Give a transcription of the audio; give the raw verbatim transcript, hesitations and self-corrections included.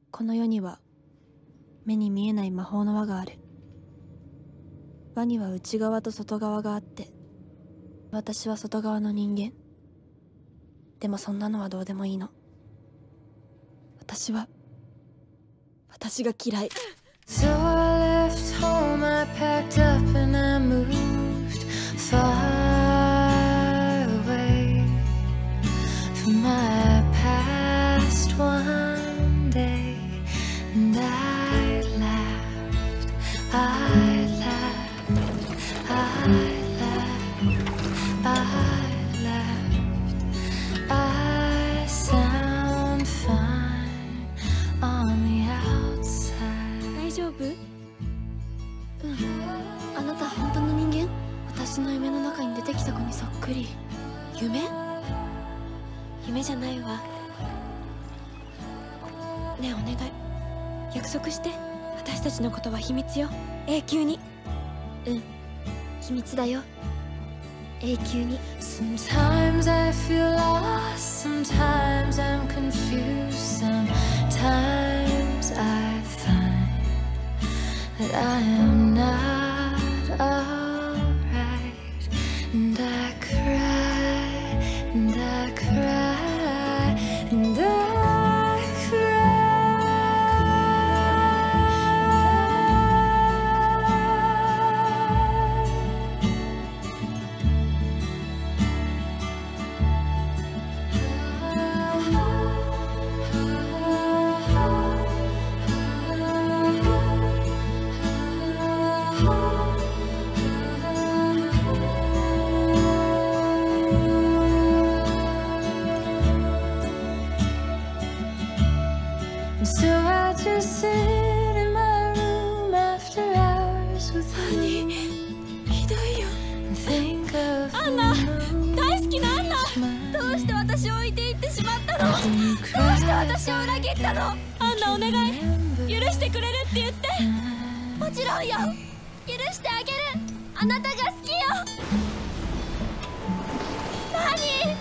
この世には目に見えない魔法の輪がある。輪には内側と外側があって、私は外側の人間。でもそんなのはどうでもいいの。私は私が嫌い。 So I left home, I packed up and I moved far away from my past one day. And I laughed, I laughed, I laughed, I laughed. I sound fine on the outside. 大丈夫？うん。あなた本当の人間？私の夢の中に出てきた子にそっくり。夢？夢じゃないわ。ねえお願い、約束して。私たちのことは秘密よ、永久に。うん、秘密だよ、永久に。 Sometimes I feel lost, sometimes I'm confused, sometimes I find that I am not alright. And I cry, and I cry, and I cry. So I just sit in my room after hours with honey. ひどいよ。 And think of アンナ、大好きなアンナ。どうして私を置いていってしまったの？どうして私を裏切ったの？アンナお願い、許してくれるって言って。もちろんよ、許してあげる。あなたが好きよ。何？